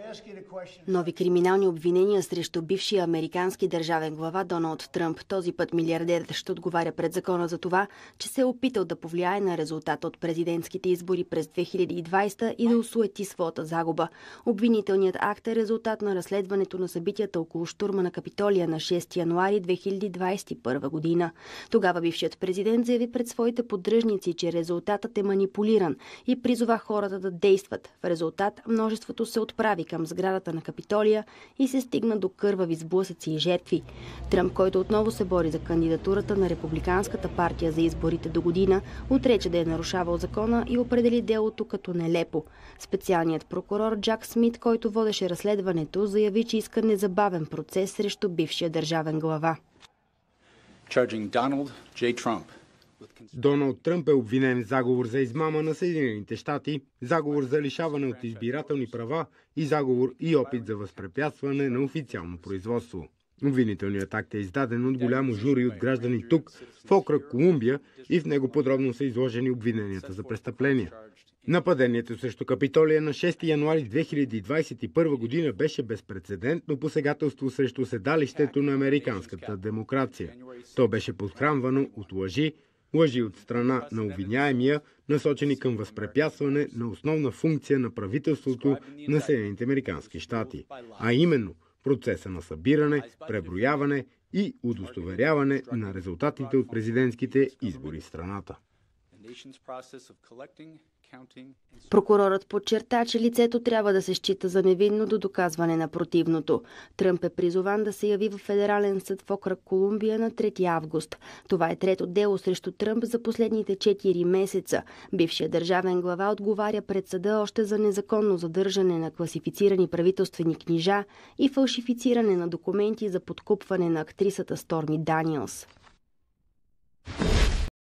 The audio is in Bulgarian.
Нови криминални обвинения срещу бившия американски държавен глава Доналд Тръмп. Този път милиардерът ще отговаря пред закона за това, че се е опитал да повлияе на резултата от президентските избори през 2020 и да осуети своята загуба. Обвинителният акт е резултат на разследването на събитията около щурма на Капитолия на 6 януари 2021 година. Тогава бившият президент заяви пред своите поддръжници, че резултатът е манипулиран и призова хората да действат. В резултат множеството се отправи към сградата на Капитолия и се стигна до кървави сблъсъци и жертви. Тръмп, който отново се бори за кандидатурата на Републиканската партия за изборите до година, отрече да е нарушавал закона и определи делото като нелепо. Специалният прокурор Джак Смит, който водеше разследването, заяви, че иска незабавен процес срещу бившия държавен глава. Доналд Тръмп е обвинен в заговор за измама на Съединените щати, заговор за лишаване от избирателни права и заговор и опит за възпрепятстване на официално производство. Обвинителният акт е издаден от голямо жури от граждани тук, в окръг Колумбия, и в него подробно са изложени обвиненията за престъпления. Нападението срещу Капитолия на 6 януари 2021 година беше безпрецедентно посегателство срещу седалището на американската демокрация. То беше подхранвано от лъжи от страна на обвиняемия, насочени към възпрепятстване на основна функция на правителството на Съединените американски щати, а именно процеса на събиране, преброяване и удостоверяване на резултатите от президентските избори в страната. Прокурорът подчерта, че лицето трябва да се счита за невинно до доказване на противното. Тръмп е призован да се яви в Федерален съд в окръг Колумбия на 3 август. Това е трето дело срещу Тръмп за последните 4 месеца. Бившият държавен глава отговаря пред съда още за незаконно задържане на класифицирани правителствени книжа и фалшифициране на документи за подкупване на актрисата Сторми Даниелс.